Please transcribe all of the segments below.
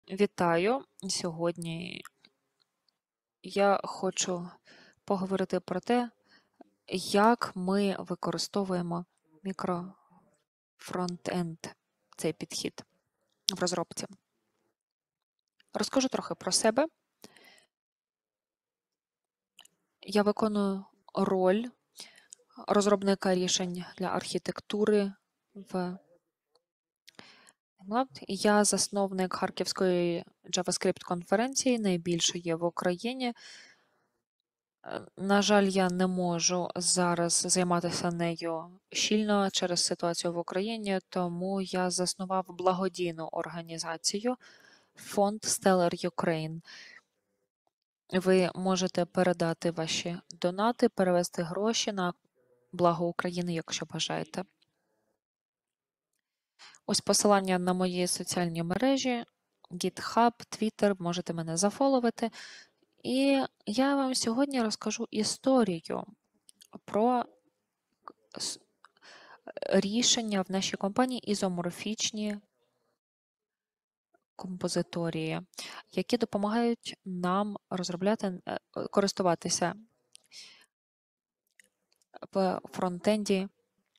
Вітаю! Сьогодні я хочу поговорити про те, як ми використовуємо мікрофронтенд, цей підхід в розробці. Розкажу трохи про себе. Я виконую роль розробника рішень для архітектури в Я засновник Харківської JavaScript-конференції, найбільшої в Україні. На жаль, я не можу зараз займатися нею щільно через ситуацію в Україні, тому я заснував благодійну організацію фонд Stellar Ukraine. Ви можете передати ваші донати, перевести гроші на благо України, якщо бажаєте. Ось посилання на мої соціальні мережі, GitHub, Twitter, можете мене зафоловити. І я вам сьогодні розкажу історію про рішення в нашій компанії ізоморфічні композиторії, які допомагають нам розробляти, користуватися в фронтенді.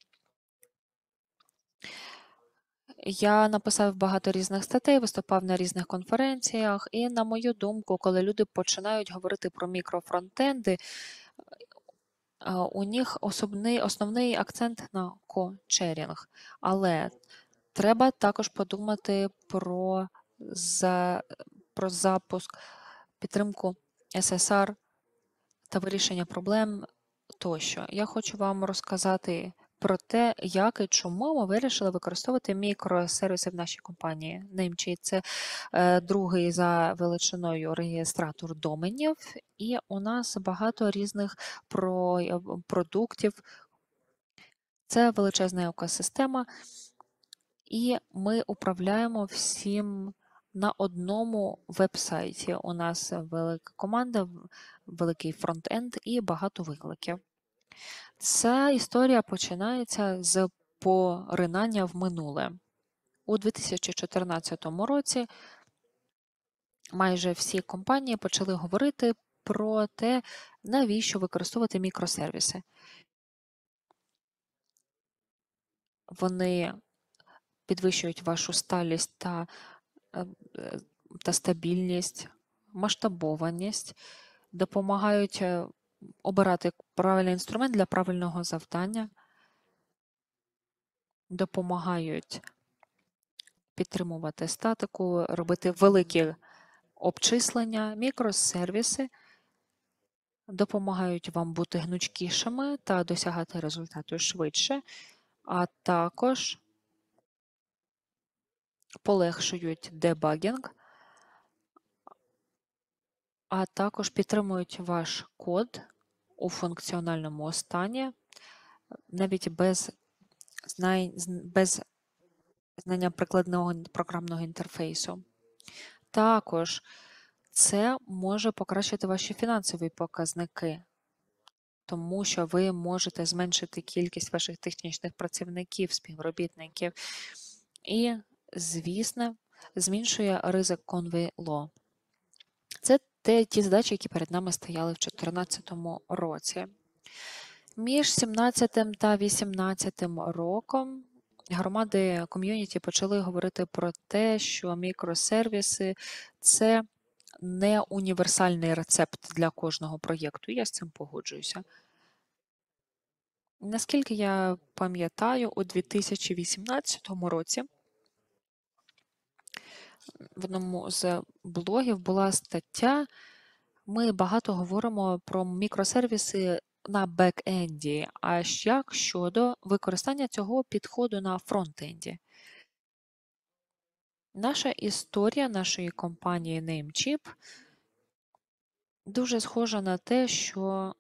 Я написав багато різних статей, виступав на різних конференціях, і, на мою думку, коли люди починають говорити про мікрофронтенди, у них основний акцент на кошерінг. Але треба також подумати про запуск, підтримку SSR та вирішення проблем тощо. Я хочу вам розказати про те, як і чому ми вирішили використовувати мікросервіси в нашій компанії. Namecheap – це другий за величиною реєстратор доменів, і у нас багато різних продуктів. Це величезна екосистема, і ми управляємо всім на одному веб-сайті. У нас велика команда, великий фронт-енд і багато викликів. Ця історія починається з поринання в минуле. У 2014 році майже всі компанії почали говорити про те, навіщо використовувати мікросервіси. Вони підвищують вашу сталість та стабільність, масштабованість, допомагають обирати правильний інструмент для правильного завдання, допомагають підтримувати статику, робити великі обчислення, мікросервіси допомагають вам бути гнучкішими та досягати результату швидше, а також полегшують дебагінг, а також підтримують ваш код у функціональному стані, навіть без знання прикладного програмного інтерфейсу. Також це може покращити ваші фінансові показники, тому що ви можете зменшити кількість ваших технічних працівників, співробітників і, звісно, зменшує ризик Conway Law. Це ті задачі, які перед нами стояли в 2014 році. Між 17 та 18 роком громади ком'юніті почали говорити про те, що мікросервіси – це не універсальний рецепт для кожного проєкту. Я з цим погоджуюся. Наскільки я пам'ятаю, у 2018 році в одному з блогів була стаття, ми багато говоримо про мікросервіси на бек-енді, а як щодо використання цього підходу на фронт-енді? Наша історія нашої компанії Namecheap дуже схожа на те, що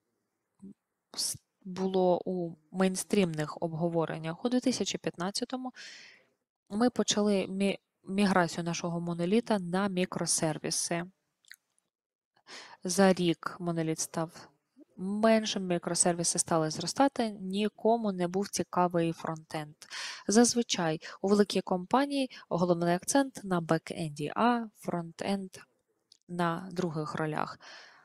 було у мейнстрімних обговореннях. У 2015-му ми почали міграцію нашого моноліта на мікросервіси. За рік моноліт став менше мікросервіси стали зростати, нікому не був цікавий фронтенд. Зазвичай у великій компанії головний акцент на бекенді, а фронтенд на других ролях.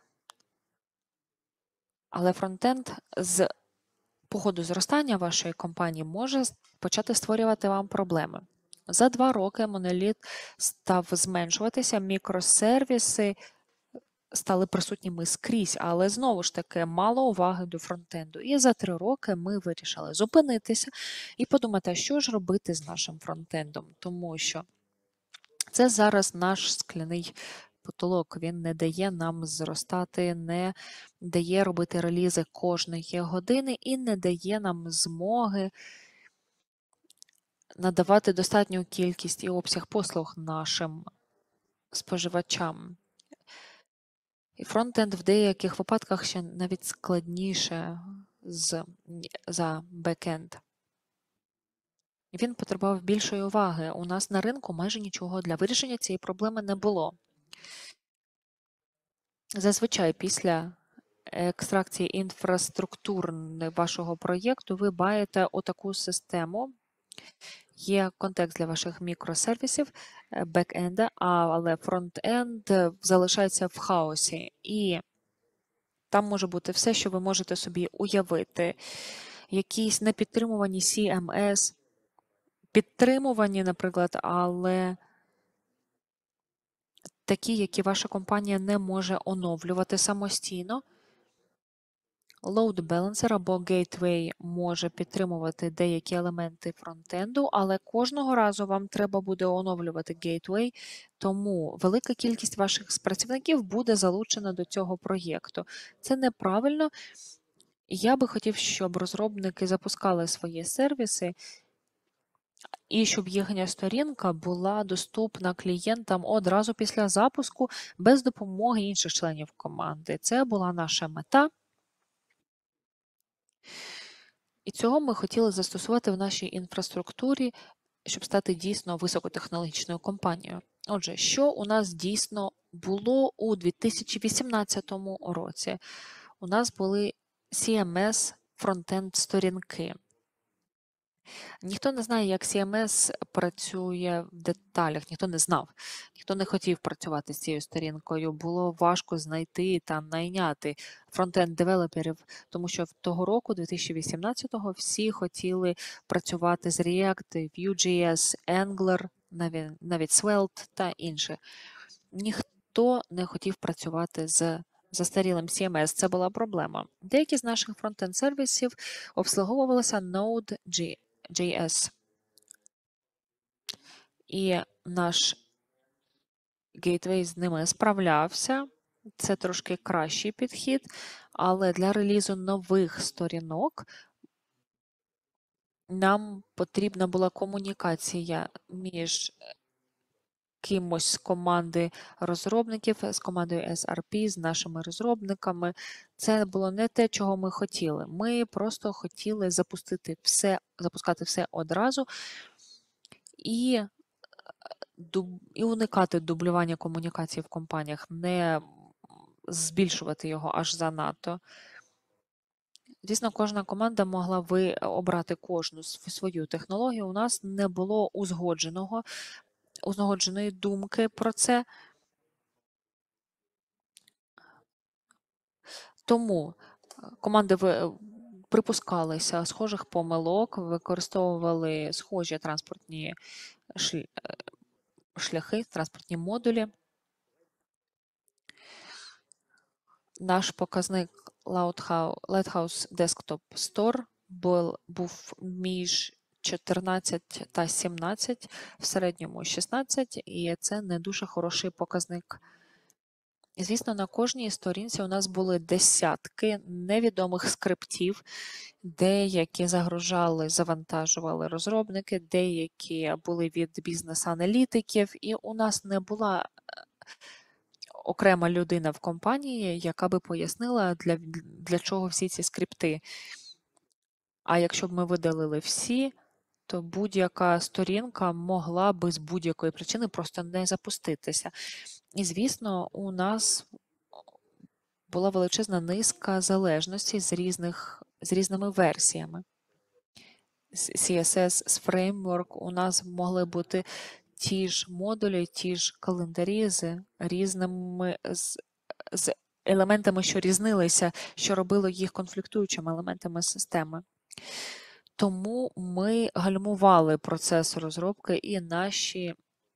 Але фронтенд з по ходу зростання вашої компанії може почати створювати вам проблеми. За 2 роки моноліт став зменшуватися, мікросервіси стали присутніми скрізь, але знову ж таки мало уваги до фронтенду. І за 3 роки ми вирішили зупинитися і подумати, що ж робити з нашим фронтендом, тому що це зараз наш скляний потолок, він не дає нам зростати, не дає робити релізи кожної години і не дає нам змоги надавати достатню кількість і обсяг послуг нашим споживачам. І фронтенд в деяких випадках ще навіть складніше за бекенд. Він потребував більшої уваги. У нас на ринку майже нічого для вирішення цієї проблеми не було. Зазвичай після екстракції інфраструктур вашого проєкту ви маєте отаку систему. Є контекст для ваших мікросервісів, бекенда, але фронтенд залишається в хаосі. І там може бути все, що ви можете собі уявити. Якісь непідтримувані CMS, підтримувані, наприклад, але такі, які ваша компанія не може оновлювати самостійно. Load Balancer або Gateway може підтримувати деякі елементи фронтенду, але кожного разу вам треба буде оновлювати Gateway, тому велика кількість ваших працівників буде залучена до цього проєкту. Це неправильно. Я би хотів, щоб розробники запускали свої сервіси і щоб їхня сторінка була доступна клієнтам одразу після запуску без допомоги інших членів команди. Це була наша мета. І цього ми хотіли застосувати в нашій інфраструктурі, щоб стати дійсно високотехнологічною компанією. Отже, що у нас дійсно було у 2018 році? У нас були CMS фронтенд сторінки. Ніхто не знає, як CMS працює в деталях, ніхто не знав, ніхто не хотів працювати з цією сторінкою. Було важко знайти та найняти фронтенд-девелоперів, тому що того року, 2018-го, всі хотіли працювати з React, Vue.js, Angular, навіть Svelte та інше. Ніхто не хотів працювати з застарілим CMS, це була проблема. Деякі з наших фронтенд-сервісів обслуговувалися Node.js. І наш Gateway з ними справлявся. Це трошки кращий підхід, але для релізу нових сторінок нам потрібна була комунікація між кимось з команди розробників, з командою SRP, з нашими розробниками. Це було не те, чого ми хотіли. Ми просто хотіли запускати все одразу і уникати дублювання комунікації в компаніях, не збільшувати його аж занадто. Звісно, кожна команда могла обрати кожну свою технологію. У нас не було узгодженої думки про це. Тому команди припускалися схожих помилок, використовували схожі транспортні шляхи, транспортні модулі. Наш показник Lighthouse Desktop Store був між 14 та 17, в середньому 16, і це не дуже хороший показник. І, звісно, на кожній сторінці у нас були десятки невідомих скриптів, деякі завантажували розробники, деякі були від бізнес-аналітиків, і у нас не була окрема людина в компанії, яка би пояснила, для чого всі ці скрипти. А якщо б ми видалили всі, то будь-яка сторінка могла би з будь-якої причини просто не запуститися. І, звісно, у нас була величезна низка залежностей з різними версіями. CSS з фреймворк у нас могли бути ті ж модулі, ті ж календарі з різними з елементами, що різнилися, що робило їх конфліктуючими елементами системи. Тому ми гальмували процес розробки, і наші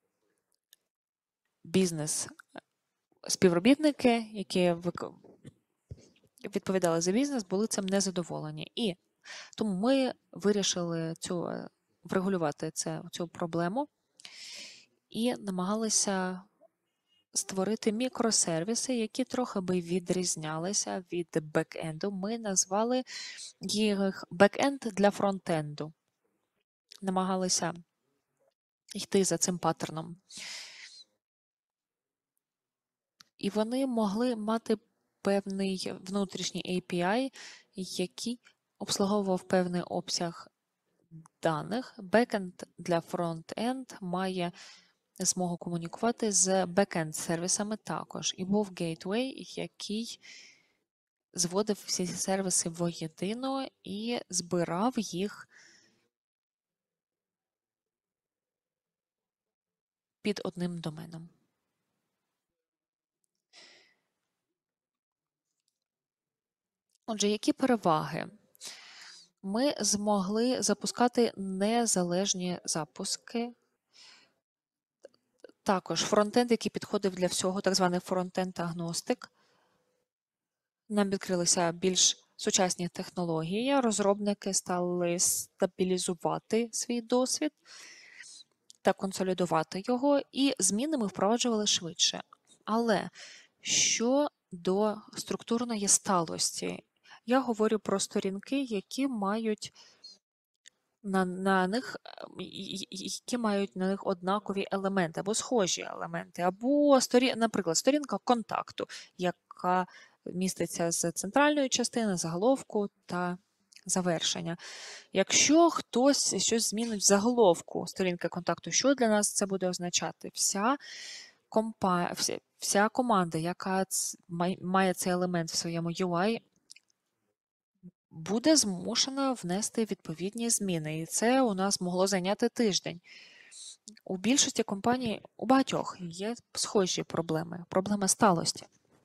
бізнес-співробітники, які відповідали за бізнес, були цим незадоволені. І тому ми вирішили врегулювати цю проблему і намагалися створити мікросервіси, які трохи би відрізнялися від бекенду. Ми назвали їх бекенд для фронтенду. Намагалися йти за цим паттерном. І вони могли мати певний внутрішній API, який обслуговував певний обсяг даних. Бекенд для фронтенд має змогу комунікувати з бекенд-сервісами також. І був гейтвей, який зводив всі сервіси воєдино і збирав їх під одним доменом. Отже, які переваги? Ми змогли запускати незалежні запуски. Також фронтенд, який підходив для всього, так званий фронтенд-агностик. Нам відкрилися більш сучасні технології, розробники стали стабілізувати свій досвід та консолідувати його, і зміни ми впроваджували швидше. Але щодо структурної сталості, я говорю про сторінки, які мають на них однакові елементи, або схожі елементи, або, наприклад, сторінка контакту, яка міститься з центральної частини, заголовку та завершення. Якщо хтось щось змінить в заголовку сторінки контакту, що для нас це буде означати? Вся команда, яка має цей елемент в своєму UI, буде змушена внести відповідні зміни. І це у нас могло зайняти тиждень. У більшості компаній, у багатьох, є схожі проблеми. Проблема сталості.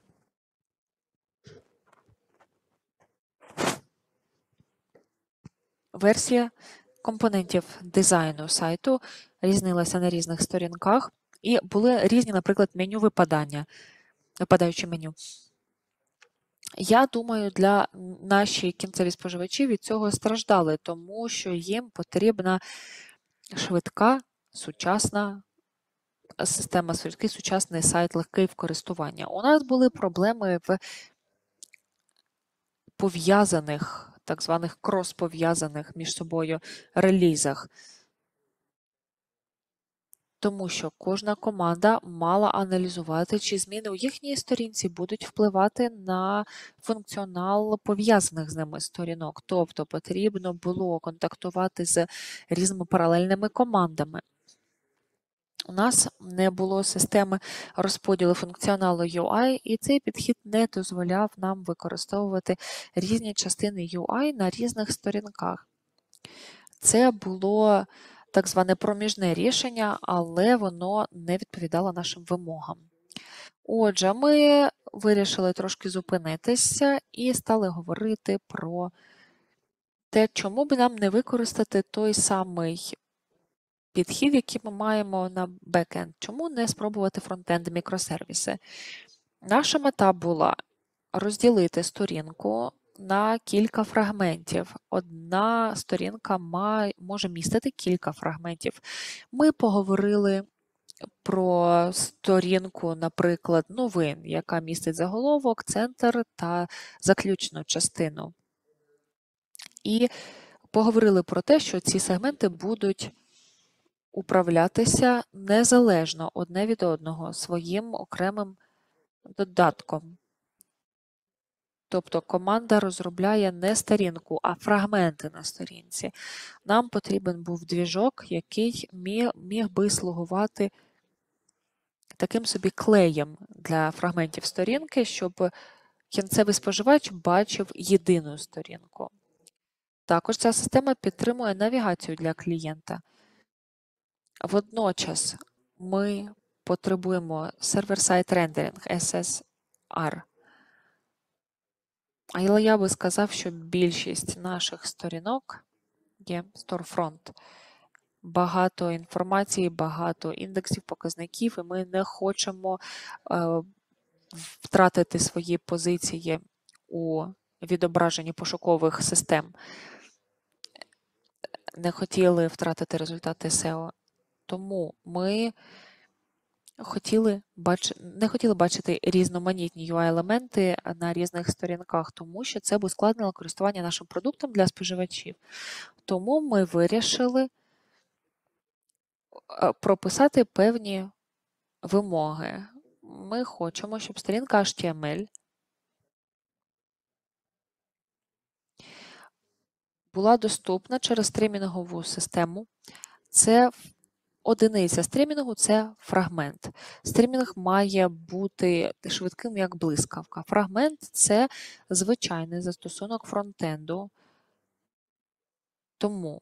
Версія компонентів дизайну сайту різнилася на різних сторінках, і були різні, наприклад, випадаючі меню. Я думаю, наші кінцеві споживачі від цього страждали, тому що їм потрібна швидка, сучасна система, сучасний сайт, легкий в користуванні. У нас були проблеми в пов'язаних, так званих крос-пов'язаних між собою релізах. Тому що кожна команда мала аналізувати, чи зміни у їхній сторінці будуть впливати на функціонал пов'язаних з ними сторінок. Тобто потрібно було контактувати з різними паралельними командами. У нас не було системи розподілу функціоналу UI, і цей підхід не дозволяв нам використовувати різні частини UI на різних сторінках. Це було так зване проміжне рішення, але воно не відповідало нашим вимогам. Отже, ми вирішили трошки зупинитися і стали говорити про те, чому б нам не використати той самий підхід, який ми маємо на бекенд. Чому не спробувати фронтенд мікросервіси? Наша мета була розділити сторінку на кілька фрагментів. Одна сторінка може містити кілька фрагментів. Ми поговорили про сторінку, наприклад, новин, яка містить заголовок, центр та заключну частину. І поговорили про те, що ці сегменти будуть управлятися незалежно одне від одного своїм окремим додатком. Тобто команда розробляє не сторінку, а фрагменти на сторінці. Нам потрібен був двіжок, який міг би слугувати таким собі клеєм для фрагментів сторінки, щоб кінцевий споживач бачив єдину сторінку. Також ця система підтримує навігацію для клієнта. Водночас ми потребуємо сервер-сайт рендеринг SSR. Але я би сказав, що більшість наших сторінок є Storefront. Багато інформації, багато індексів, показників, і ми не хочемо втратити свої позиції у відображенні пошукових систем. Не хотіли втратити результати SEO. Тому ми не хотіли бачити різноманітні UI-елементи на різних сторінках, тому що це б ускладнило користування нашим продуктом для споживачів. Тому ми вирішили прописати певні вимоги. Ми хочемо, щоб сторінка HTML була доступна через стрімінгову систему. Це одиниця стрімінгу – це фрагмент. Стрімінг має бути швидким, як блискавка. Фрагмент – це звичайний застосунок фронтенду. Тому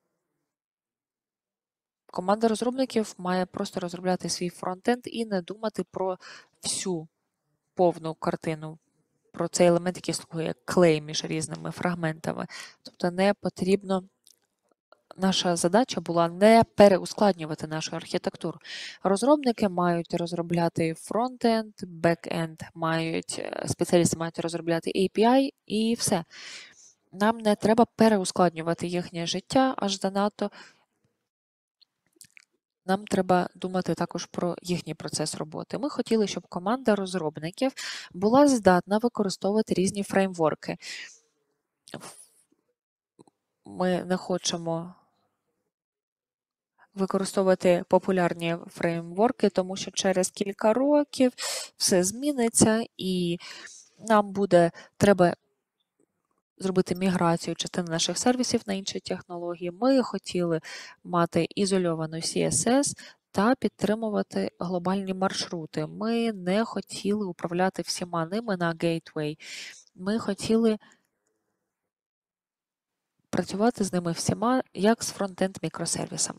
команда розробників має просто розробляти свій фронтенд і не думати про всю повну картину, про цей елемент, який слугує як клей між різними фрагментами. Тобто не потрібно, наша задача була не переускладнювати нашу архітектуру. Розробники мають розробляти фронтенд, бекенд, спеціалісти мають розробляти API і все. Нам не треба переускладнювати їхнє життя аж занадто. Нам треба думати також про їхній процес роботи. Ми хотіли, щоб команда розробників була здатна використовувати різні фреймворки. Ми не хочемо використовувати популярні фреймворки, тому що через кілька років все зміниться і нам треба зробити міграцію частини наших сервісів на інші технології. Ми хотіли мати ізольовану CSS та підтримувати глобальні маршрути. Ми не хотіли управляти всіма ними на Gateway. Ми хотіли працювати з ними всіма, як з фронтенд мікросервісами.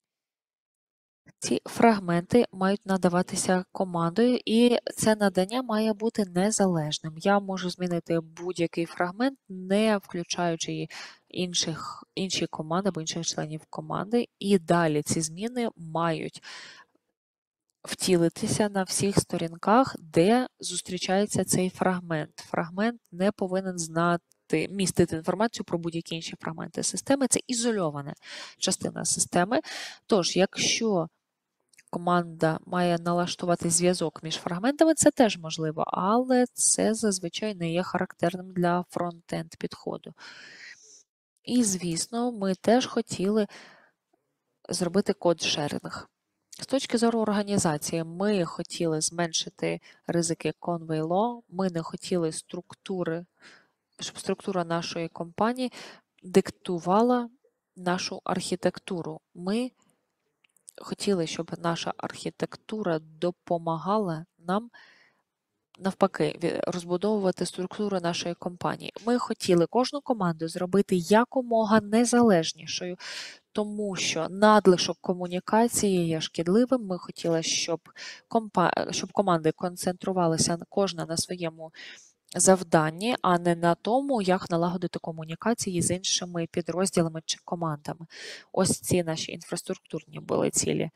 Ці фрагменти мають надаватися командою, і це надання має бути незалежним. Я можу змінити будь-який фрагмент, не включаючи інші команди або інших членів команди, і далі ці зміни мають втілитися на всіх сторінках, де зустрічається цей фрагмент. Фрагмент не повинен містити інформацію про будь-які інші фрагменти системи. Це ізольована частина системи. Тож, якщо команда має налаштувати зв'язок між фрагментами, це теж можливо, але це зазвичай не є характерним для фронтенд підходу. І, звісно, ми теж хотіли зробити код-шеринг. З точки зору організації, ми хотіли зменшити ризики Conway Law, ми не хотіли щоб структура нашої компанії диктувала нашу архітектуру. Ми хотіли, щоб наша архітектура допомагала нам, навпаки, розбудовувати структуру нашої компанії. Ми хотіли кожну команду зробити якомога незалежнішою, тому що надлишок комунікації є шкідливим. Ми хотіли, щоб команди концентрувалися кожна на своєму завданні, а не на тому, як налагодити комунікації з іншими підрозділами чи командами. Ось ці наші інфраструктурні були цілі.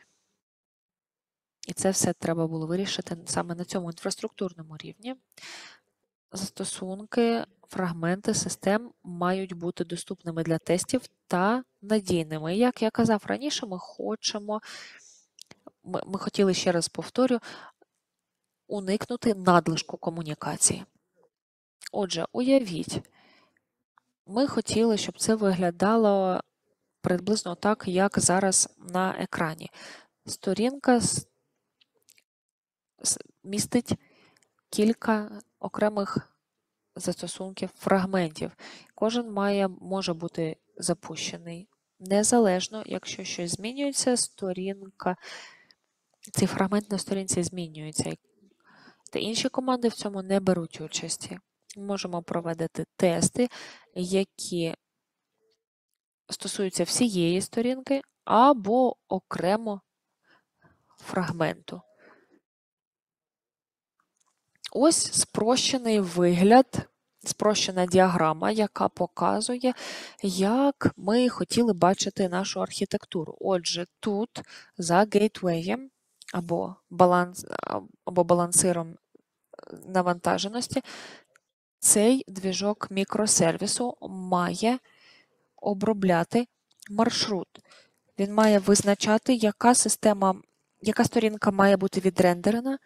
І це все треба було вирішити саме на цьому інфраструктурному рівні. Застосунки, фрагменти систем мають бути доступними для тестів та надійними. Як я казав раніше, ми хотіли, ще раз повторю, уникнути надлишку комунікації. Отже, уявіть, ми хотіли, щоб це виглядало приблизно так, як зараз на екрані. Сторінка містить кілька окремих застосунків, фрагментів. Кожен може бути запущений незалежно, якщо щось змінюється, цей фрагмент на сторінці змінюється. та інші команди в цьому не беруть участі. Ми можемо проводити тести, які стосуються всієї сторінки або окремо фрагменту. Ось спрощений вигляд, спрощена діаграма, яка показує, як ми хотіли бачити нашу архітектуру. Отже, тут за гейтвеєм або балансиром навантаженості цей двіжок мікросервісу має обробляти маршрут. Він має визначати, яка сторінка має бути відрендерена,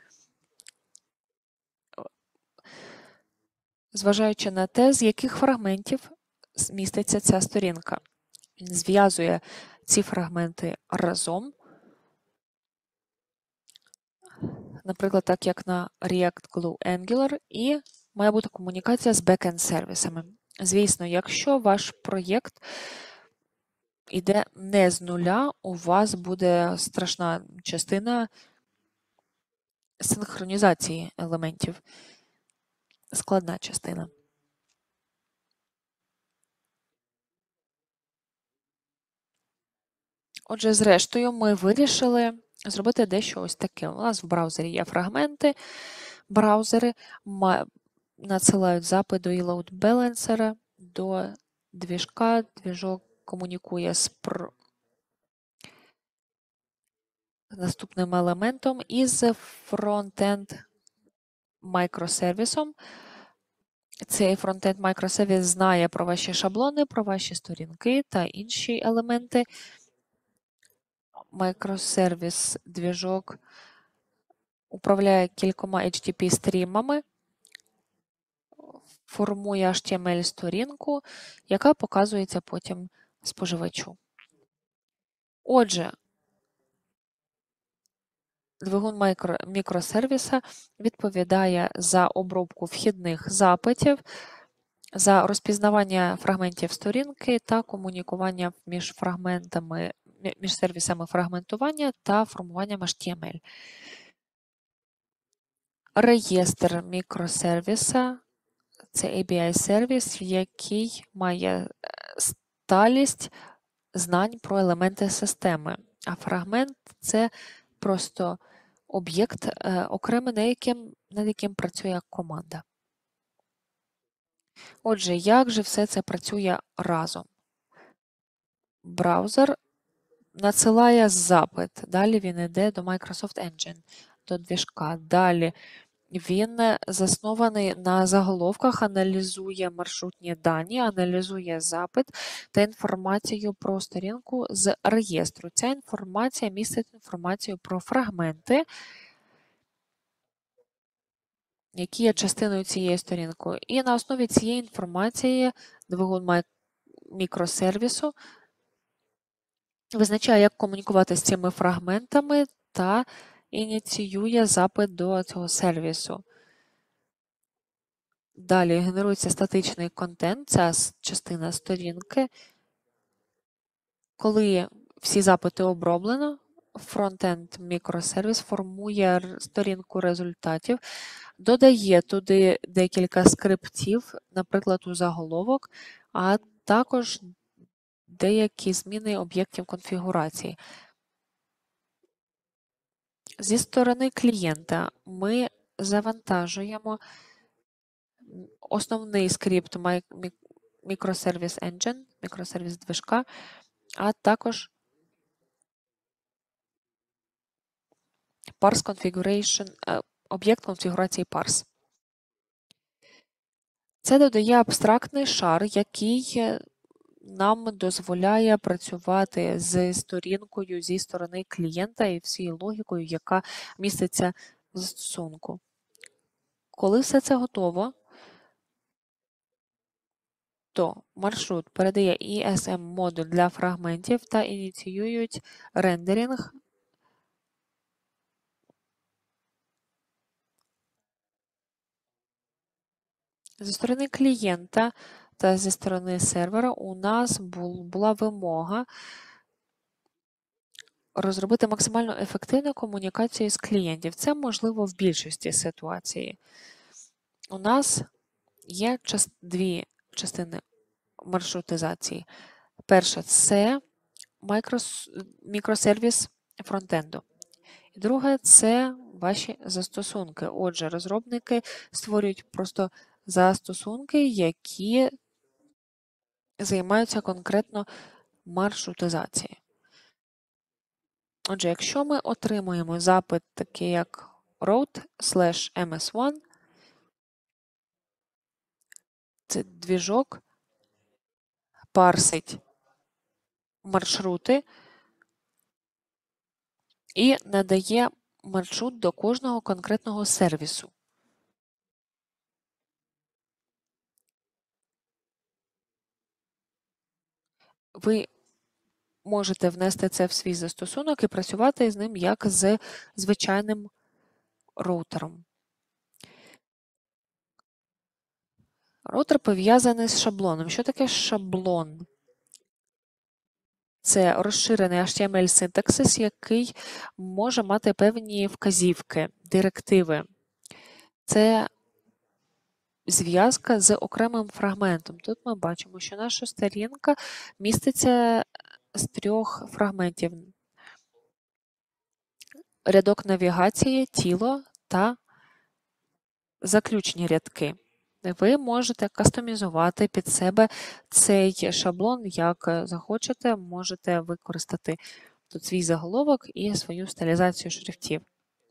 зважаючи на те, з яких фрагментів зміститься ця сторінка. Він зв'язує ці фрагменти разом, наприклад, так як на React Glue Angular, і має бути комунікація з бекенд-сервісами. Звісно, якщо ваш проєкт іде не з нуля, у вас буде страшна частина синхронізації елементів, складна частина. Отже, зрештою, ми вирішили зробити дещо ось таке. У нас в браузері є фрагменти, браузери надсилають запит до e-load balancer, до двіжка, двіжок комунікує з наступним елементом із фронтенд мікросервісом. Цей фронтенд мікросервіс знає про ваші шаблони, про ваші сторінки та інші елементи. Мікросервіс двіжок управляє кількома HTTP-стрімами, формує HTML-сторінку, яка показується потім споживачу. Отже, двигун мікросервіса відповідає за обробку вхідних запитів, за розпізнавання фрагментів сторінки та комунікування між сервісами фрагментування та формуванням HTML. Реєстр мікросервіса – це API-сервіс, який має сталість знань про елементи системи, а фрагмент – це просто об'єкт окремий, над яким працює команда. Отже, як же все це працює разом? Браузер надсилає запит, далі він йде до Microsoft Engine, до двіжка, далі він заснований на заголовках, аналізує маршрутні дані, аналізує запит та інформацію про сторінку з реєстру. Ця інформація містить інформацію про фрагменти, які є частиною цієї сторінки. І на основі цієї інформації двигун мікросервісу визначає, як комунікувати з цими фрагментами та ініціює запит до цього сервісу. Далі генерується статичний контент, ця частина сторінки. Коли всі запити оброблено, фронтенд мікросервіс формує сторінку результатів, додає туди декілька скриптів, наприклад, у заголовок, а також деякі зміни об'єктів конфігурації. Зі сторони клієнта ми завантажуємо основний скрипт мікросервіс Engine, мікросервіс движка, а також parse configuration, об'єкт конфігурації parse. Це додає абстрактний шар, який нам дозволяє працювати з сторінкою зі сторони клієнта і всією логікою, яка міститься в застосунку. Коли все це готово, то маршрут передає ESM-модуль для фрагментів та ініціюють рендеринг зі сторони клієнта та зі сторони сервера. У нас була вимога розробити максимально ефективну комунікацію з клієнтів. Це можливо в більшості ситуацій. У нас є дві частини маршрутизації. Перша – це мікросервіс фронтенду. І друге – це ваші застосунки. Отже, розробники створюють просто застосунки, які займаються конкретно маршрутизацією. Отже, якщо ми отримуємо запит такий як route/ms1, це двіжок парсить маршрути і надає маршрут до кожного конкретного сервісу. Ви можете внести це в свій застосунок і працювати з ним як з звичайним роутером. Роутер пов'язаний з шаблоном. Що таке шаблон? Це розширений HTML-синтаксис, який може мати певні вказівки, директиви. Це зв'язка з окремим фрагментом. Тут ми бачимо, що наша сторінка міститься з 3 фрагментів. Рядок навігації, тіло та заключні рядки. Ви можете кастомізувати під себе цей шаблон, як захочете, можете використати тут свій заголовок і свою стилізацію шрифтів.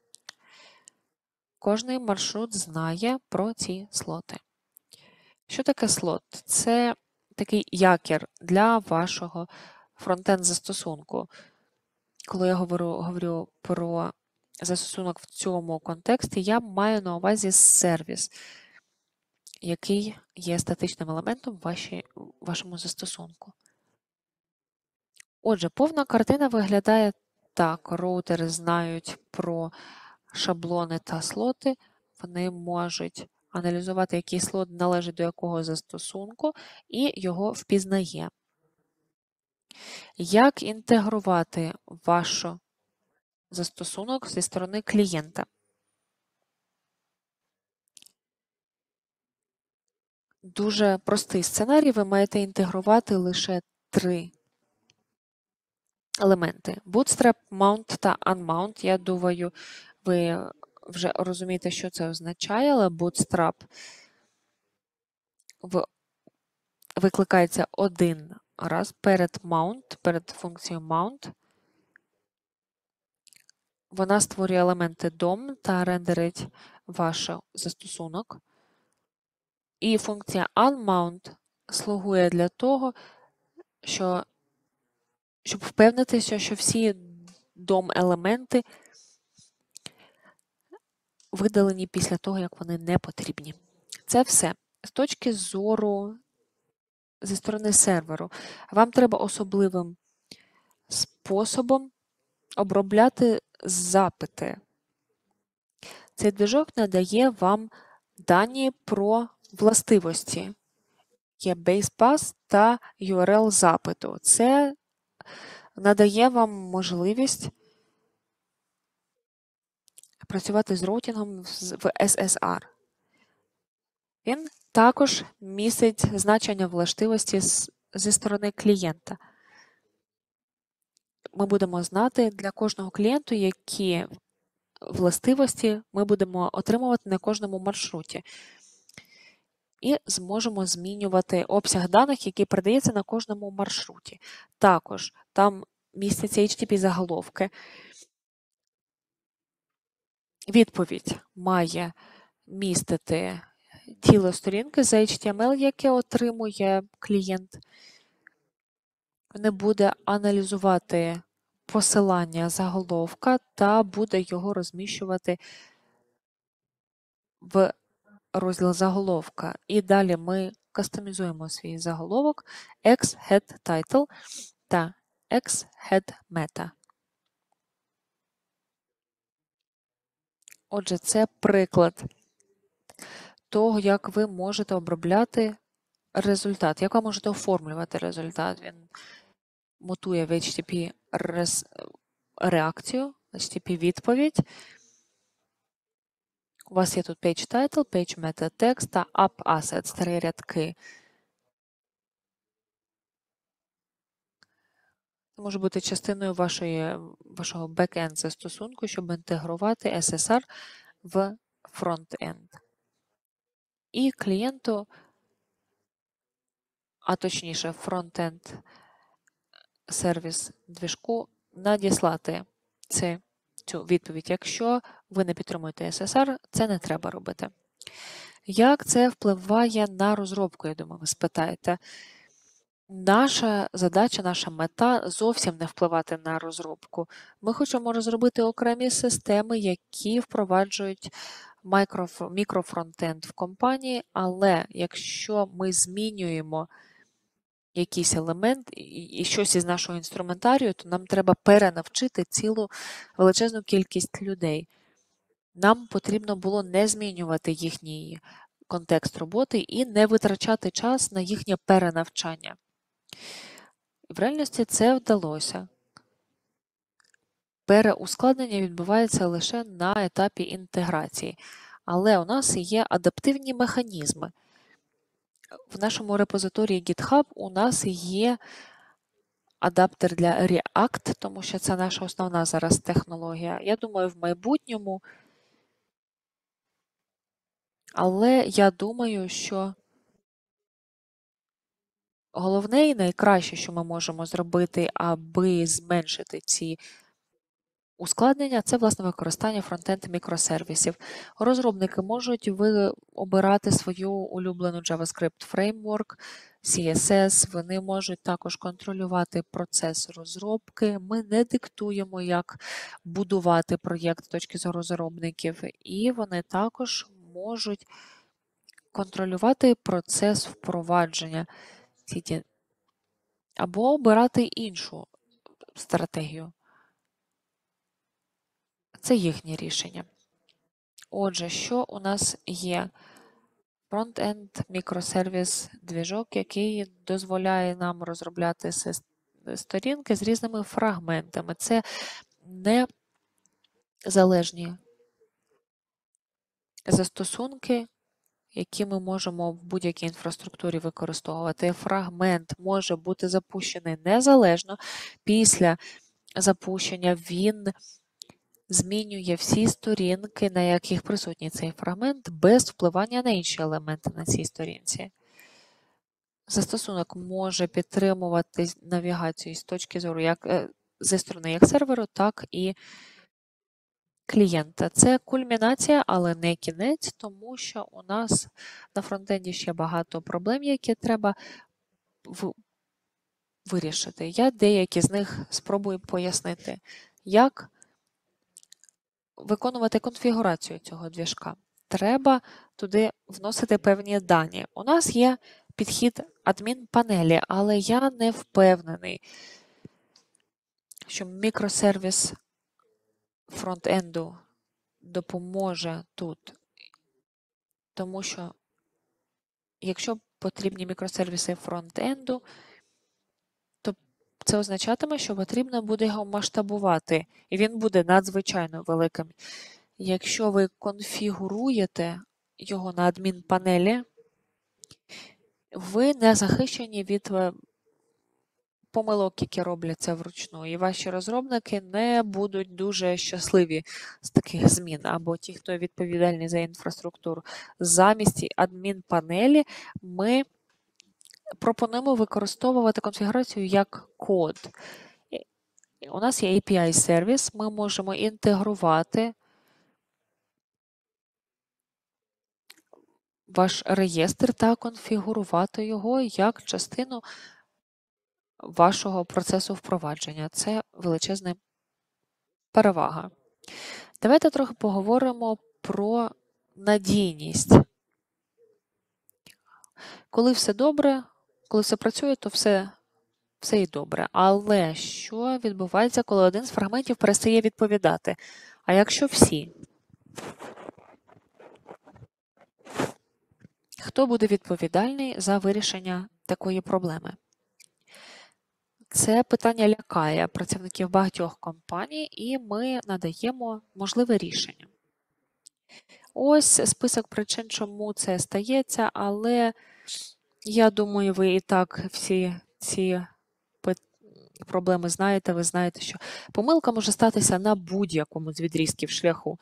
Кожний маршрут знає про ці слоти. Що таке слот? Це такий якір для вашого фронтенд-застосунку. Коли я говорю про застосунок в цьому контексті, я маю на увазі сервіс, який є статичним елементом в вашому застосунку. Отже, повна картина виглядає так. Роутери знають про шаблони та слоти. Вони можуть аналізувати, який слот належить до якого застосунку, і його впізнає. Як інтегрувати ваш застосунок зі сторони клієнта? Дуже простий сценарій. Ви маєте інтегрувати лише 3 елементи. Bootstrap, Mount та Unmount. Я думаю, ви вже розумієте, що це означає, але Bootstrap викликається один раз перед функцією Mount. Вона створює елементи DOM та рендерить ваш застосунок. І функція Unmount слугує для того, щоб впевнитися, що всі DOM-елементи видалені після того, як вони не потрібні. Це все. З точки зору зі сторони серверу, вам треба особливим способом обробляти запити. Цей движок надає вам дані про властивості. Є BasePath та URL запиту. Це надає вам можливість працювати з роутингом в SSR. Він також містить значення властивості зі сторони клієнта. Ми будемо знати для кожного клієнту, які властивості ми будемо отримувати на кожному маршруті. І зможемо змінювати обсяг даних, який передається на кожному маршруті. Також там містяться HTTP-заголовки. Відповідь має містити тіло сторінки за HTML, яке отримує клієнт. Не буде аналізувати посилання заголовка та буде його розміщувати в розділ заголовка. І далі ми кастомізуємо свій заголовок X-Head-Title та X-Head-Meta. Отже, це приклад того, як ви можете обробляти результат, як ви можете оформлювати результат. Він мутує в HTTP реакцію, HTTP-відповідь. У вас є тут page title, page meta text та app assets, 3 рядки. Це може бути частиною вашого back-end застосунку, щоб інтегрувати SSR в фронт-енд. І клієнту, а точніше фронт-енд сервіс движку, надіслати цю відповідь. Якщо ви не підтримуєте SSR, це не треба робити. Як це впливає на розробку, я думаю, ви спитаєте. Наша задача, наша мета зовсім не впливати на розробку. Ми хочемо розробити окремі системи, які впроваджують мікрофронтенд в компанії, але якщо ми змінюємо якийсь елемент і щось із нашого інструментарію, то нам треба перенавчити цілу величезну кількість людей. Нам потрібно було не змінювати їхній контекст роботи і не витрачати час на їхнє перенавчання. В реальності це вдалося. Переускладнення відбувається лише на етапі інтеграції, але у нас є адаптивні механізми. В нашому репозиторії GitHub у нас є адаптер для React, тому що це наша основна зараз технологія. Я думаю, в майбутньому, але я думаю, що головне і найкраще, що ми можемо зробити, аби зменшити ці ускладнення, це, власне, використання фронтенд мікросервісів. Розробники можуть обирати свою улюблену JavaScript фреймворк, CSS, вони можуть також контролювати процес розробки. Ми не диктуємо, як будувати проєкт з точки зору розробників, і вони також можуть контролювати процес впровадження або обирати іншу стратегію. Це їхнє рішення. Отже, що у нас є? Фронт-енд мікросервіс движок, який дозволяє нам розробляти сторінки з різними фрагментами. Це незалежні застосунки, які ми можемо в будь-якій інфраструктурі використовувати. Фрагмент може бути запущений незалежно. Після запущення він змінює всі сторінки, на яких присутній цей фрагмент, без впливання на інші елементи на цій сторінці. Застосунок може підтримувати навігацію з точки зору зі сторони як серверу, так і клієнта. Це кульмінація, але не кінець, тому що у нас на фронтенді ще багато проблем, які треба вирішити. Я деякі з них спробую пояснити, як виконувати конфігурацію цього движка. Треба туди вносити певні дані. У нас є підхід адмінпанелі, але я не впевнений, що мікросервіс фронтенду допоможе тут. Тому що, якщо потрібні мікросервіси фронтенду, то це означатиме, що потрібно буде його масштабувати, і він буде надзвичайно великим. Якщо ви конфігуруєте його на адмінпанелі, ви не захищені від помилок, які робляться вручну, і ваші розробники не будуть дуже щасливі з таких змін, або ті, хто відповідальний за інфраструктуру. Замість адмінпанелі ми пропонуємо використовувати конфігурацію як код. У нас є API-сервіс, ми можемо інтегрувати ваш реєстр та конфігурувати його як частину вашого процесу впровадження. Це величезна перевага. Давайте трохи поговоримо про надійність. Коли все добре, коли все працює, то все і добре. Але що відбувається, коли один з фрагментів перестає відповідати? А якщо всі? Хто буде відповідальний за вирішення такої проблеми? Це питання лякає працівників багатьох компаній, і ми надаємо можливе рішення. Ось список причин, чому це стається, але я думаю, ви і так всі ці проблеми знаєте. Ви знаєте, що помилка може статися на будь-якому з відрізків шляху.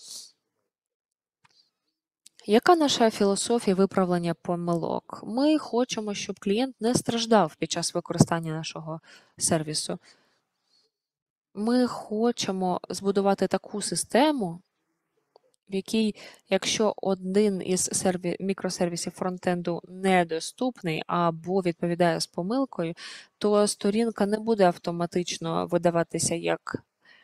Яка наша філософія виправлення помилок? Ми хочемо, щоб клієнт не страждав під час використання нашого сервісу. Ми хочемо збудувати таку систему, в якій, якщо один із мікросервісів фронтенду недоступний або відповідає з помилкою, то сторінка не буде автоматично видаватися як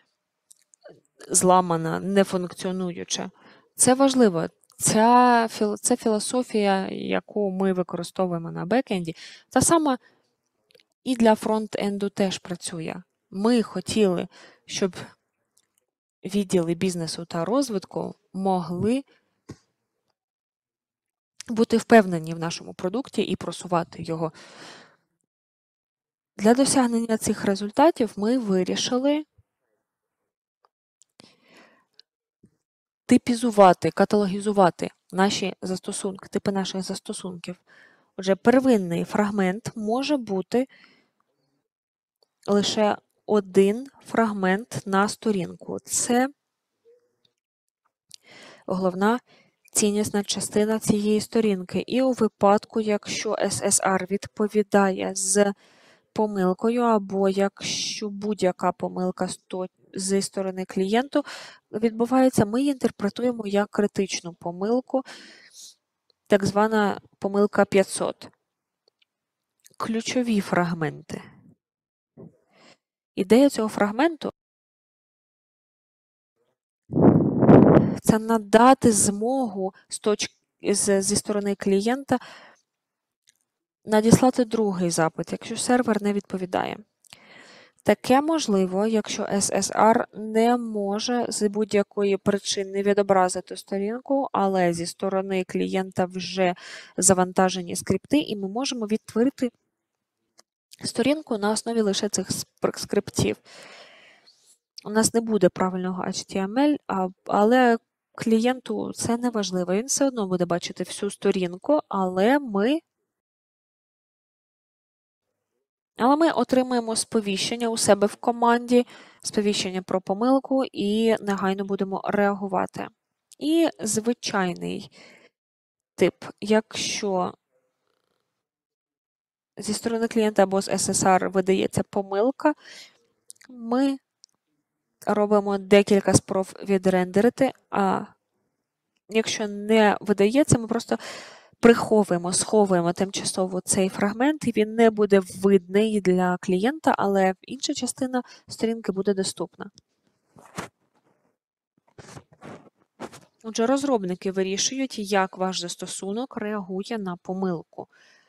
зламана, нефункціонуюча. Це важливо. Це філософія, яку ми використовуємо на бекенді, та сама і для фронтенду теж працює. Ми хотіли, щоб відділи бізнесу та розвитку могли бути впевнені в нашому продукті і просувати його. Для досягнення цих результатів ми вирішили типізувати, каталогізувати наші застосунки, типи наших застосунків. Отже, первинний фрагмент може бути лише один фрагмент на сторінку. Це головна ціннісна частина цієї сторінки. І у випадку, якщо SSR відповідає з помилкою, або якщо будь-яка помилка зі сторони клієнту відбувається, ми її інтерпретуємо як критичну помилку, так звана помилка 500. Ключові фрагменти. Ідея цього фрагменту – це надати змогу зі сторони клієнта надіслати другий запит, якщо сервер не відповідає. Таке можливо, якщо SSR не може з будь-якої причини відобразити сторінку, але зі сторони клієнта вже завантажені скрипти, і ми можемо відтворити сторінку на основі лише цих скриптів. У нас не буде правильного HTML, але клієнту це не важливо. Він все одно буде бачити всю сторінку, але ми отримаємо сповіщення у себе в команді, сповіщення про помилку і негайно будемо реагувати. І звичайний тип, якщо зі сторони клієнта або з SSR видається помилка, ми робимо декілька спроб відрендерити, а якщо не видається, ми просто сховуємо тимчасово цей фрагмент, і він не буде видний для клієнта, але інша частина сторінки буде доступна. Отже, розробники вирішують, як ваш застосунок реагує на помилку.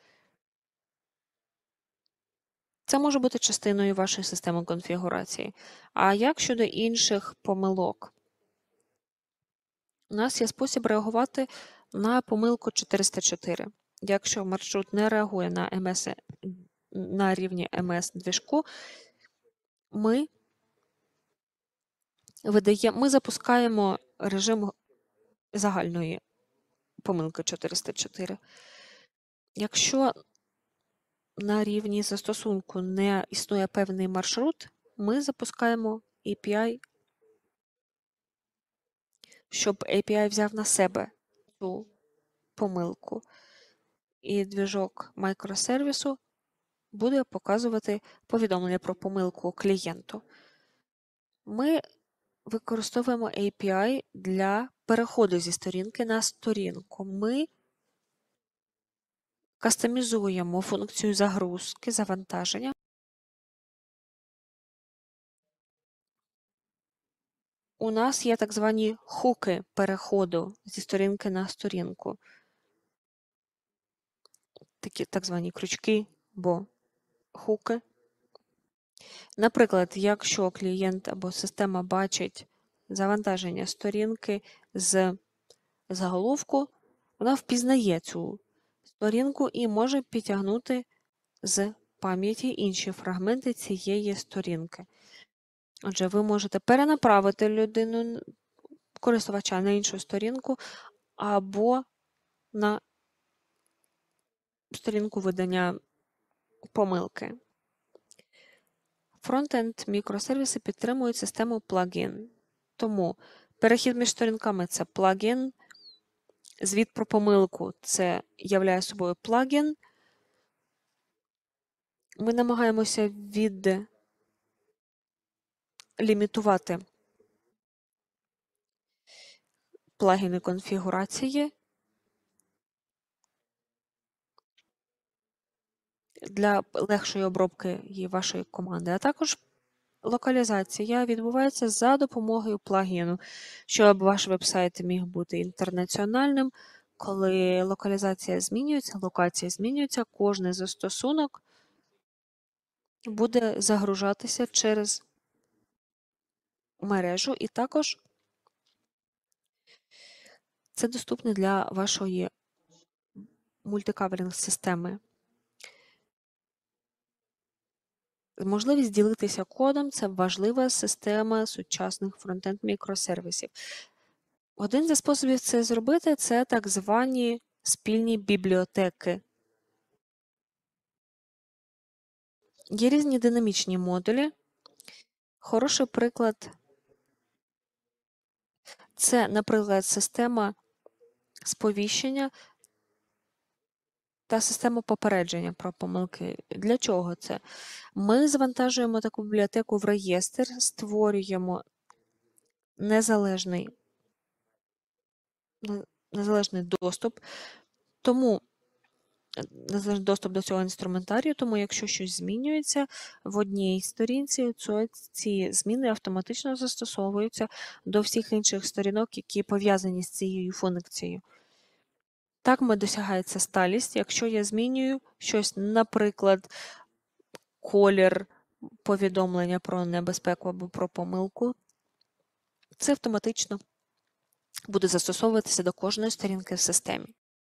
Це може бути частиною вашої системи конфігурації. А як щодо інших помилок? У нас є спосіб реагувати на помилку 404. Якщо маршрут не реагує на рівні MS-движку, ми запускаємо режим загальної помилки 404. Якщо на рівні застосунку не існує певний маршрут, ми запускаємо API, щоб API взяв на себе цю помилку. І движок мікросервісу буде показувати повідомлення про помилку клієнту. Ми використовуємо API для переходу зі сторінки на сторінку. Ми кастомізуємо функцію загрузки, завантаження. У нас є так звані хуки переходу зі сторінки на сторінку. Такі так звані крючки або хуки. Наприклад, якщо клієнт або система бачить завантаження сторінки з заголовку, вона впізнає цю сторінку і може підтягнути з пам'яті інші фрагменти цієї сторінки. Отже, ви можете перенаправити людину, користувача на іншу сторінку або на сторінку видання помилки. Фронтенд мікросервіси підтримують систему плагін. Тому перехід між сторінками – це плагін, звіт про помилку – це являє собою плагін. Ми намагаємося відлімітувати плагіни конфігурації для легшої обробки вашої команди, а також локалізація відбувається за допомогою плагіну, щоб ваш веб-сайт міг бути інтернаціональним. Коли локалізація змінюється, локація змінюється, кожний застосунок буде загружатися через мережу, і також це доступно для вашої мультикаверінг-системи. Можливість ділитися кодом – це важлива система сучасних фронтенд мікросервісів. Один зі способів це зробити – це так звані спільні бібліотеки. Є різні динамічні модулі. Хороший приклад – це, наприклад, система сповіщення та система попередження про помилки. Для чого це? Ми завантажуємо таку бібліотеку в реєстр, створюємо незалежний доступ, незалежний доступ до цього інструментарію, тому якщо щось змінюється в одній сторінці, то ці зміни автоматично застосовуються до всіх інших сторінок, які пов'язані з цією функцією. Так досягається сталість. Якщо я змінюю щось, наприклад, колір повідомлення про небезпеку або про помилку, це автоматично буде застосовуватися до кожної сторінки в системі.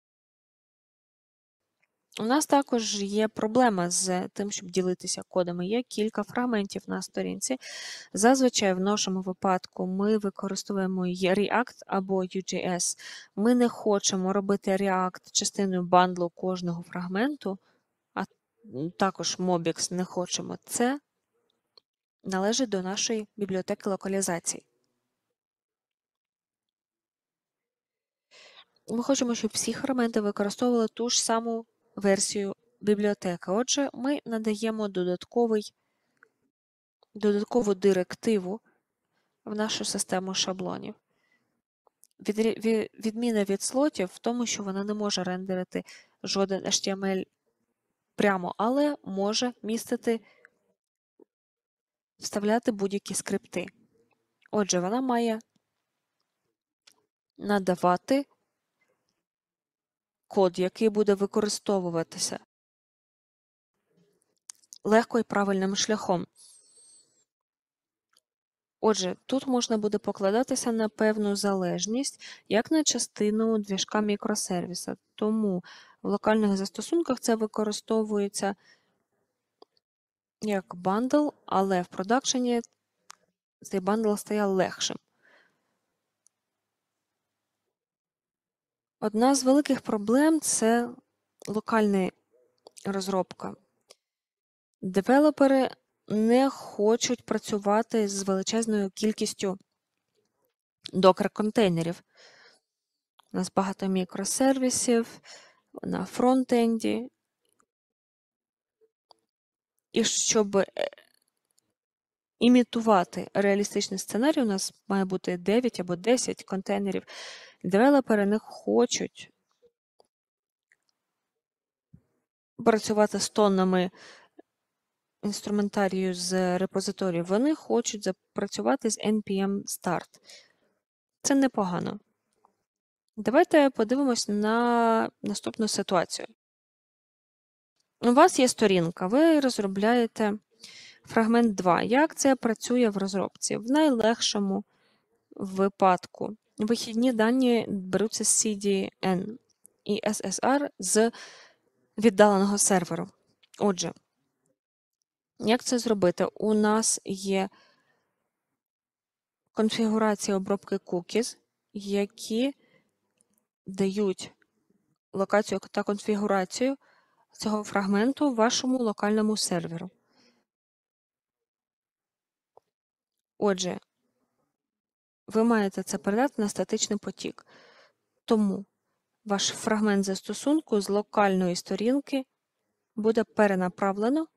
У нас також є проблема з тим, щоб ділитися кодами. Є кілька фрагментів на сторінці. Зазвичай в нашому випадку ми використовуємо React або UJS. Ми не хочемо робити React частиною бандлу кожного фрагменту, а також Mobix не хочемо. Це належить до нашої бібліотеки локалізації. Ми хочемо, щоб всі фрагменти використовували ту ж саму версію бібліотеки. Отже, ми надаємо додаткову директиву в нашу систему шаблонів. Відміна від слотів в тому, що вона не може рендерити жоден HTML прямо, але може вставляти будь-які скрипти. Отже, вона має надавати код, який буде використовуватися легко і правильним шляхом. Отже, тут можна буде покладатися на певну залежність, як на частину движка мікросервіса. Тому в локальних застосунках це використовується як бандл, але в продакшені цей бандл стає легшим. Одна з великих проблем – це локальна розробка. Девелопери не хочуть працювати з величезною кількістю докер-контейнерів. У нас багато мікросервісів на фронтенді. І щоб імітувати реалістичний сценарій, у нас має бути 9 або 10 контейнерів. Девелопери не хочуть працювати з тоннами інструментарію з репозиторію. Вони хочуть запрацювати з NPM Start. Це непогано. Давайте подивимось на наступну ситуацію. У вас є сторінка, ви розробляєте фрагмент 2. Як це працює в розробці? В найлегшому випадку вихідні дані беруться з CDN і SSR з віддаленого серверу. Отже, Як це зробити? У нас є конфігурація обробки cookies, які дають локацію та конфігурацію цього фрагменту вашому локальному серверу. Отже, ви маєте це передати на статичний потік. Тому ваш фрагмент застосунку з локальної сторінки буде перенаправлено.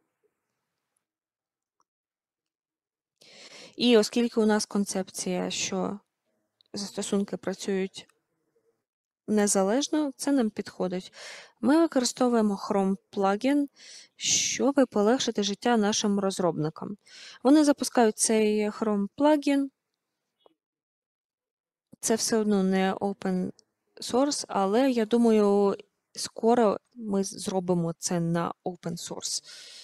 І оскільки у нас концепція, що застосунки працюють незалежно, це нам підходить. Ми використовуємо Chrome плагін, щоб полегшити життя нашим розробникам. Вони запускають цей Chrome плагін. Це все одно не open source, але я думаю, скоро ми зробимо це на open source.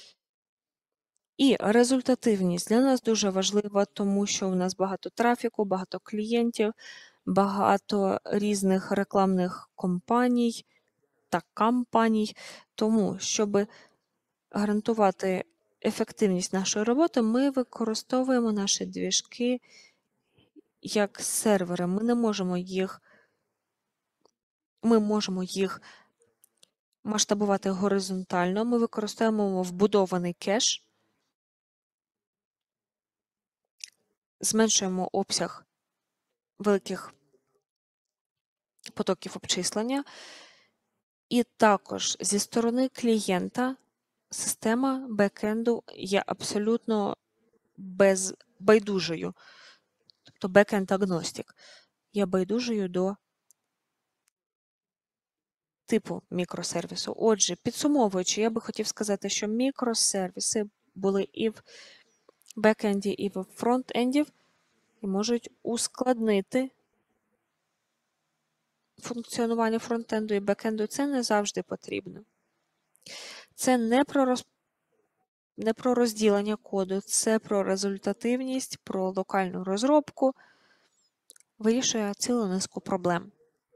І результативність для нас дуже важлива, тому що у нас багато трафіку, багато клієнтів, багато різних рекламних компаній та кампаній. Тому, щоб гарантувати ефективність нашої роботи, ми використовуємо наші двіжки як сервери. Ми можемо їх масштабувати горизонтально. Ми використовуємо вбудований кеш, зменшуємо обсяг великих потоків обчислення. І також зі сторони клієнта система бекенду є абсолютно байдужою. Тобто бекенд-агностик є байдужою до типу мікросервісу. Отже, підсумовуючи, я би хотів сказати, що мікросервіси були і в бекенді, і в фронтенді, і можуть ускладнити функціонування фронтенду і бекенду. Це не завжди потрібно. Це не про розділення коду, це про результативність, про локальну розробку, вирішує цілу низку проблем.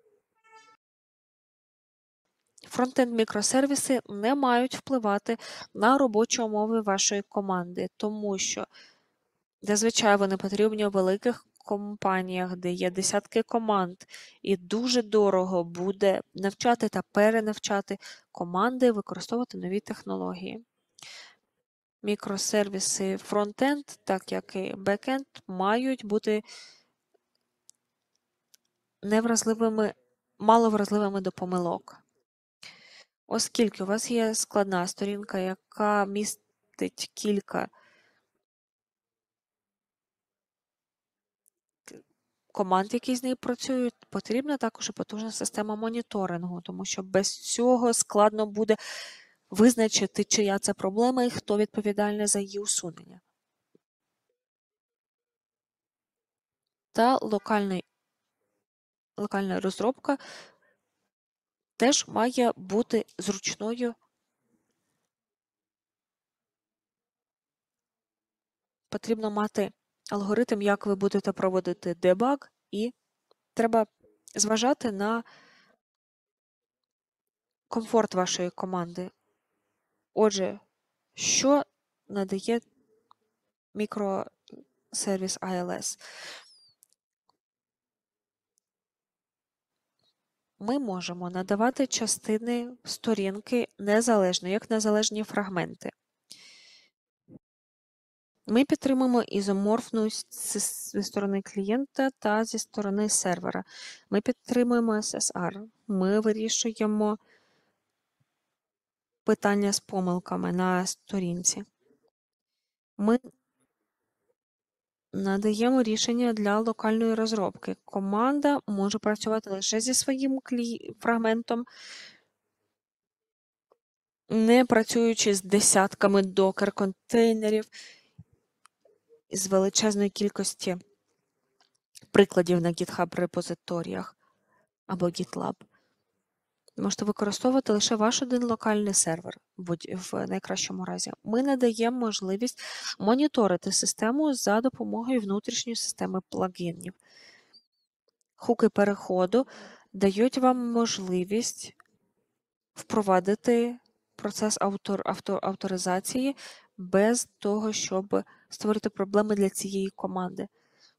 Фронтенд мікросервіси не мають впливати на робочі умови вашої команди, тому що зазвичай вони потрібні у великих компаніях, де є десятки команд, і дуже дорого буде навчати та перенавчати команди використовувати нові технології. Мікросервіси фронтенд, так як і бекенд, мають бути маловразливими до помилок. Оскільки у вас є складна сторінка, яка містить кілька команд, які з нею працюють, потрібна також і потужна система моніторингу, тому що без цього складно буде визначити, чия це проблема і хто відповідальний за її усунення. Та локальна розробка теж має бути зручною. Потрібно мати алгоритм, як ви будете проводити дебаг, і треба зважати на комфорт вашої команди. Отже, що надає мікросервіс ILS? Ми можемо надавати частини сторінки незалежно, як незалежні фрагменти. Ми підтримуємо ізоморфність зі сторони клієнта та зі сторони сервера. Ми підтримуємо SSR. Ми вирішуємо питання з помилками на сторінці. Ми надаємо рішення для локальної розробки. Команда може працювати лише зі своїм фрагментом, не працюючи з десятками докер-контейнерів, з величезної кількості прикладів на GitHub репозиторіях або GitLab. Можете використовувати лише ваш один локальний сервер в найкращому разі. Ми надаємо можливість моніторити систему за допомогою внутрішньої системи плагінів. Хуки переходу дають вам можливість впровадити процес авторизації без того, щоб створити проблеми для цієї команди.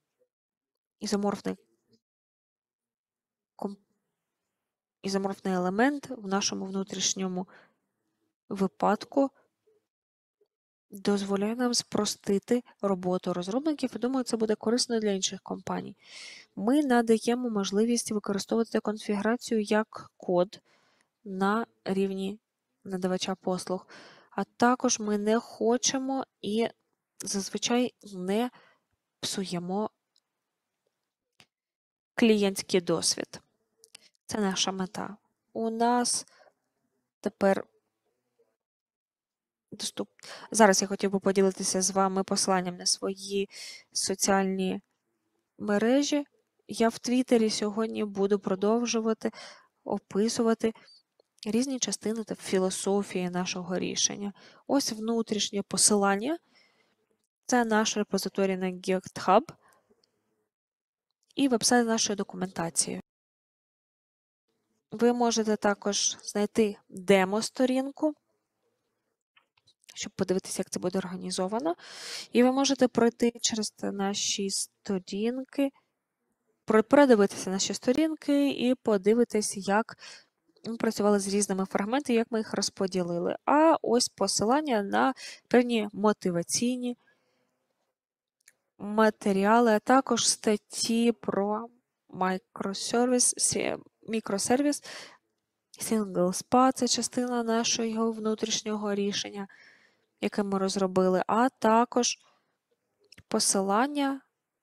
Ізоморфний елемент в нашому внутрішньому випадку дозволяє нам спростити роботу розробників, і думаю, це буде корисно для інших компаній. Ми надаємо можливість використовувати конфігурацію як код на рівні надавача послуг, а також ми не хочемо і зазвичай не псуємо клієнтський досвід. Це наша мета. У нас тепер Зараз я хотів би поділитися з вами посиланням на свої соціальні мережі. Я в Твіттері сьогодні буду продовжувати описувати різні частини та філософії нашого рішення. Ось внутрішнє посилання. Це наш репозиторій на GitHub і веб-сайт нашої документації. Ви можете також знайти демо-сторінку, щоб подивитися, як це буде організовано. І ви можете пройти через наші сторінки, передивитися наші сторінки і подивитися, як ми працювали з різними фрагментами, як ми їх розподілили. А ось посилання на певні мотиваційні матеріали, а також статті про мікросервіс, Single SPA – це частина нашого внутрішнього рішення, яке ми розробили, а також посилання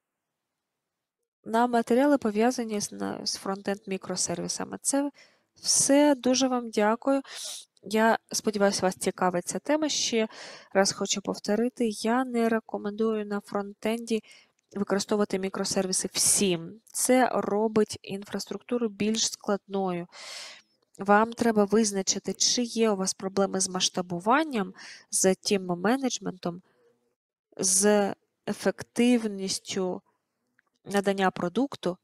на матеріали, пов'язані з фронтенд мікросервісами. Це все. Дуже вам дякую. Я сподіваюся, вас цікавить ця тема. Ще раз хочу повторити, я не рекомендую на фронтенді використовувати мікросервіси всім. Це робить інфраструктуру більш складною. Вам треба визначити, чи є у вас проблеми з масштабуванням, з тім-менеджментом, з ефективністю надання продукту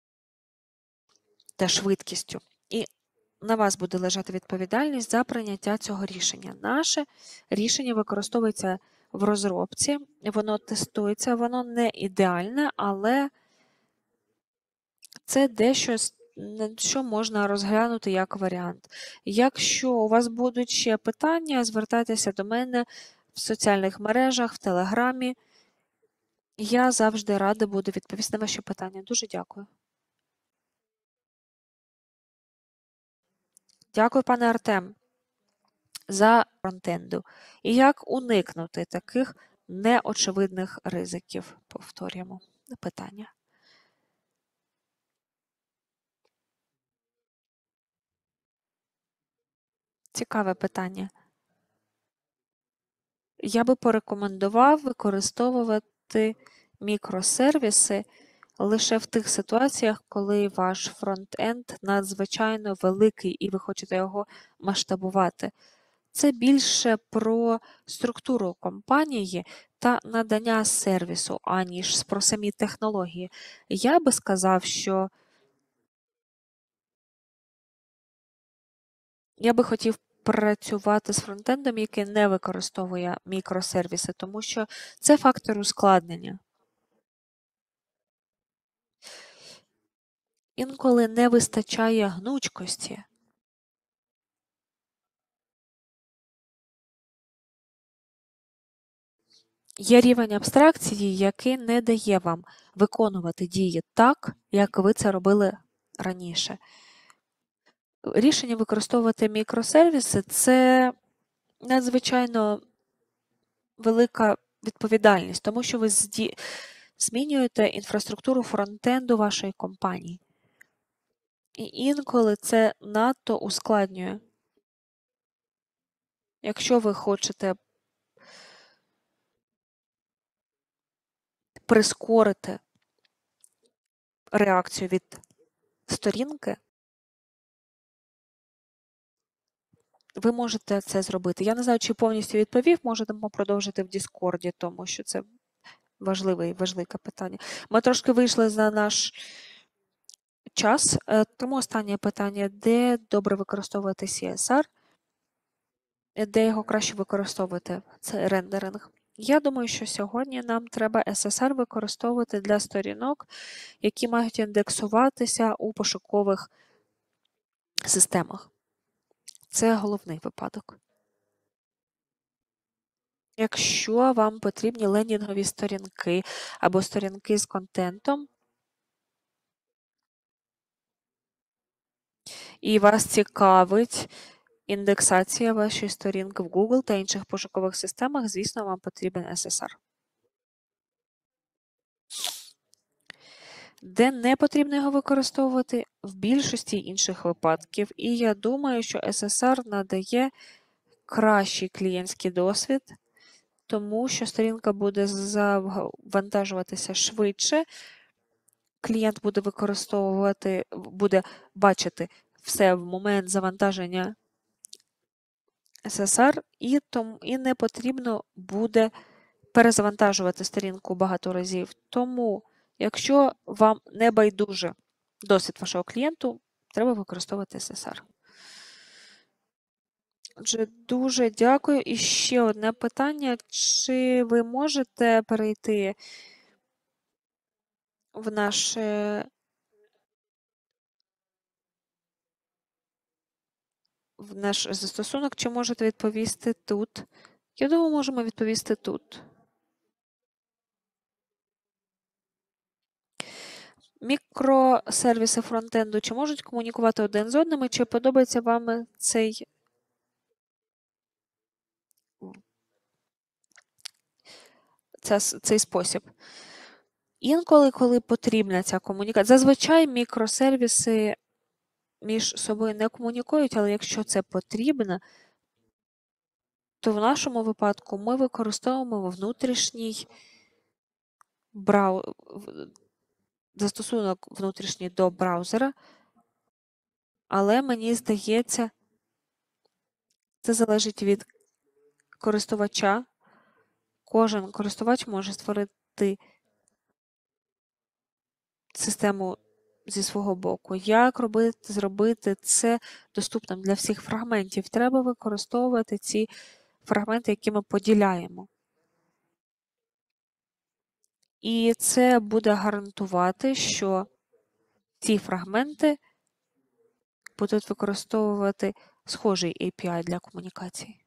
та швидкістю. І на вас буде лежати відповідальність за прийняття цього рішення. Наше рішення використовується в розробці, воно тестується, воно не ідеальне, але це дещо, що можна розглянути як варіант. Якщо у вас будуть ще питання, звертайтеся до мене в соціальних мережах, в Телеграмі. Я завжди рада буду відповісти на ваші питання. Дуже дякую. Дякую, пане Артем, за фронтенду. І як уникнути таких неочевидних ризиків? Повторюємо питання. Цікаве питання. Я би порекомендував використовувати мікросервіси лише в тих ситуаціях, коли ваш фронтенд надзвичайно великий і ви хочете його масштабувати. Це більше про структуру компанії та надання сервісу, аніж про самі технології. Я би сказав, що я би хотів працювати з фронтендом, який не використовує мікросервіси, тому що це фактор ускладнення. Інколи не вистачає гнучкості. Є рівень абстракції, який не дає вам виконувати дії так, як ви це робили раніше. Рішення використовувати мікросервіси – це надзвичайно велика відповідальність, тому що ви змінюєте інфраструктуру фронтенду вашої компанії. І інколи це надто ускладнює. Якщо ви хочете прискорити реакцію від сторінки, ви можете це зробити. Я не знаю, чи повністю відповів, можете продовжити в Діскорді, тому що це важливе питання. Ми трошки вийшли за наш час, тому останнє питання. Де добре використовувати CSR? де його краще використовувати, це рендеринг. Я думаю, що сьогодні нам треба SSR використовувати для сторінок, які мають індексуватися у пошукових системах. Це головний випадок. Якщо вам потрібні лендінгові сторінки або сторінки з контентом, і вас цікавить індексація вашої сторінки в Google та інших пошукових системах, звісно, вам потрібен SSR. Де не потрібно його використовувати? В більшості інших випадків. І я думаю, що SSR надає кращий клієнтський досвід, тому що сторінка буде завантажуватися швидше, клієнт буде буде бачити все в момент завантаження SSR, і не потрібно буде перезавантажувати сторінку багато разів. Тому, якщо вам не байдуже досвід вашого клієнту, треба використовувати SSR. Отже, дуже дякую. І ще одне питання. Чи ви можете перейти в наш застосунок, чи можете відповісти тут? Я думаю, можемо відповісти тут. Мікросервіси фронтенду чи можуть комунікувати один з одним, чи подобається вам цей спосіб? Інколи, коли потрібна ця комунікація, зазвичай мікросервіси між собою не комунікують, але якщо це потрібно, то в нашому випадку ми використовуємо внутрішній застосунок внутрішній до браузера, але мені здається, це залежить від користувача. Кожен користувач може створити систему зі свого боку. Як зробити це доступним для всіх фрагментів? Треба використовувати ці фрагменти, які ми поділяємо. І це буде гарантувати, що ці фрагменти будуть використовувати схожий API для комунікації.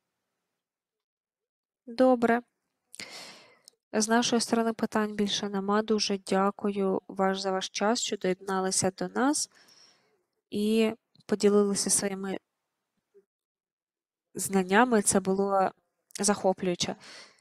Добре. З нашої сторони питань більше нема. Дуже дякую за ваш час, що доєдналися до нас і поділилися своїми знаннями. Це було захоплююче.